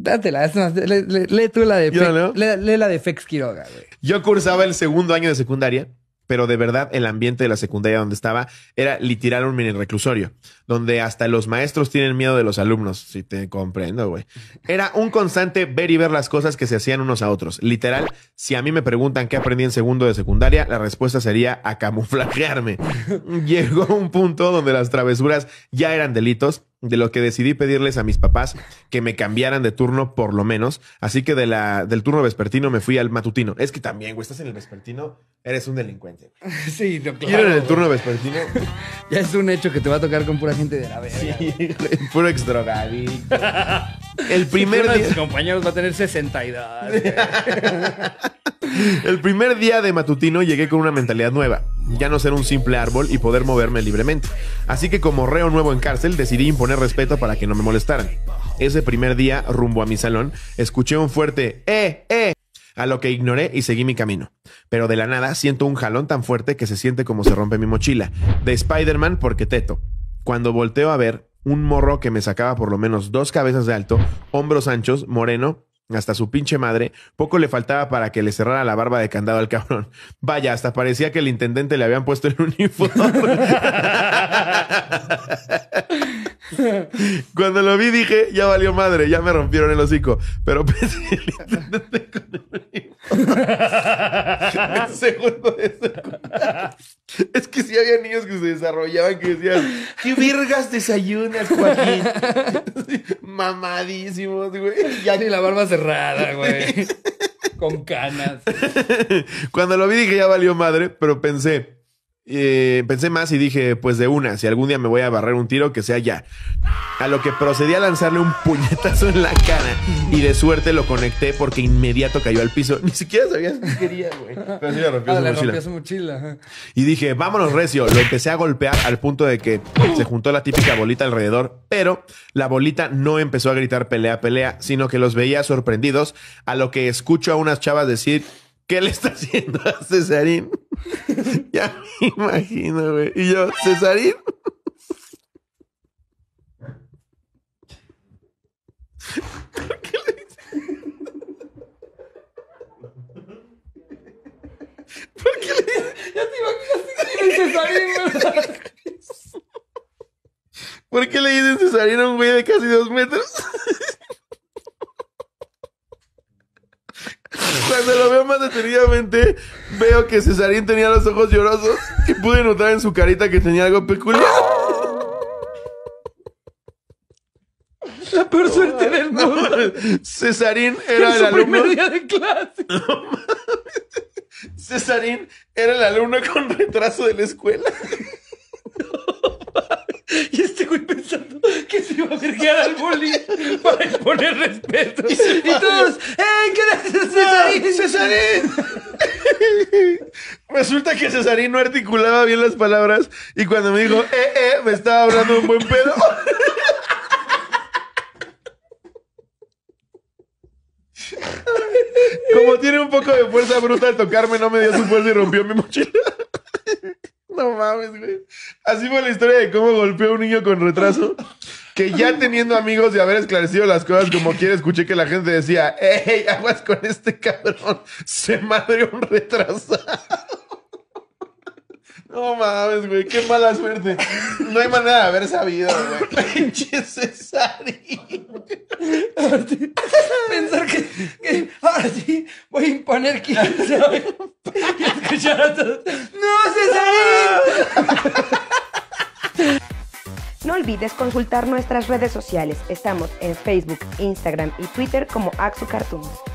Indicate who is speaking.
Speaker 1: Dátela, es más, lee tú la de lee la de Fex Quiroga, güey.
Speaker 2: Yo cursaba el segundo año de secundaria, pero de verdad el ambiente de la secundaria donde estaba era literal un mini reclusorio, donde hasta los maestros tienen miedo de los alumnos, si te comprendo, güey. Era un constante ver y ver las cosas que se hacían unos a otros. Literal, si a mí me preguntan qué aprendí en segundo de secundaria, la respuesta sería a camuflajearme. Llegó un punto donde las travesuras ya eran delitos, de lo que decidí pedirles a mis papás que me cambiaran de turno por lo menos. Así que del turno vespertino me fui al matutino. Es que también, güey, estás en el vespertino, eres un delincuente.
Speaker 1: Sí, no, claro.
Speaker 2: Quiero en el turno vespertino.
Speaker 1: Ya es un hecho que te va a tocar con pura gente de la verga.
Speaker 2: Sí, güey, puro exdrogadicto. El primer
Speaker 1: Uno de
Speaker 2: día...
Speaker 1: tus compañeros va a tener 62.
Speaker 2: El primer día de matutino llegué con una mentalidad nueva. Ya no ser un simple árbol y poder moverme libremente. Así que como reo nuevo en cárcel, decidí imponer respeto para que no me molestaran. Ese primer día, rumbo a mi salón, escuché un fuerte a lo que ignoré y seguí mi camino. Pero de la nada siento un jalón tan fuerte que se siente como se rompe mi mochila. De Spider-Man porque teto. Cuando volteo a ver, un morro que me sacaba por lo menos 2 cabezas de alto, hombros anchos, moreno, hasta su pinche madre, poco le faltaba para que le cerrara la barba de candado al cabrón. Vaya, hasta parecía que el intendente le habían puesto el uniforme. Cuando lo vi dije, ya valió madre, ya me rompieron el hocico. Pero pensé el intendente con el uniforme. El segundo de secundaria. Es que sí había niños que se desarrollaban que decían, ¿qué vergas desayunas, Joaquín? Mamadísimos, güey.
Speaker 1: Ya ni la barba cerrada, güey. Con canas.
Speaker 2: Cuando lo vi dije, ya valió madre, pero pensé más y dije, pues de una, si algún día me voy a barrer un tiro, que sea ya. A lo que procedí a lanzarle un puñetazo en la cara y de suerte lo conecté porque inmediato cayó al piso. Ni siquiera sabía qué quería, güey. Pero sí le rompió su mochila. Y dije, vámonos recio. Lo empecé a golpear al punto de que se juntó la típica bolita alrededor, pero la bolita no empezó a gritar pelea, pelea, sino que los veía sorprendidos, a lo que escucho a unas chavas decir, ¿qué le está haciendo a Cesarín? Ya me imagino, güey. Y yo, ¿Cesarín? ¿Por qué le dices? ¿Por qué le dices?
Speaker 1: Ya te imaginas que es Cesarín, ¿verdad?
Speaker 2: ¿Por qué le dicen Cesarín a un güey de casi 2 metros? Cuando lo veo más detenidamente, veo que Cesarín tenía los ojos llorosos y pude notar en su carita que tenía algo peculiar.
Speaker 1: La peor suerte del mundo.
Speaker 2: Cesarín era el alumno.
Speaker 1: Primer día de clase.
Speaker 2: No mames. Cesarín era el alumno con retraso de la escuela.
Speaker 1: Y este güey pensando que se iba a verguear al bullying para imponer respeto. Y todos, ¿qué haces, Cesarín?
Speaker 2: ¡Cesarín! Resulta que Cesarín no articulaba bien las palabras y cuando me dijo, me estaba hablando un buen pedo. Como tiene un poco de fuerza bruta al tocarme, no me dio su fuerza y rompió mi mochila. No mames, güey. Así fue la historia de cómo golpeó a un niño con retraso. Que ya teniendo amigos y haber esclarecido las cosas como quiera, escuché que la gente decía, ¡ey, aguas con este cabrón! Se madreó un retrasado. No mames, güey, qué mala suerte. No hay manera de haber sabido, güey. Pinche Cesarín.
Speaker 1: Pensar que ahora sí voy a imponer quién sabe. Y escuchar a todos. ¡No, Cesarín!
Speaker 3: No olvides consultar nuestras redes sociales. Estamos en Facebook, Instagram y Twitter como Axu Cartoons.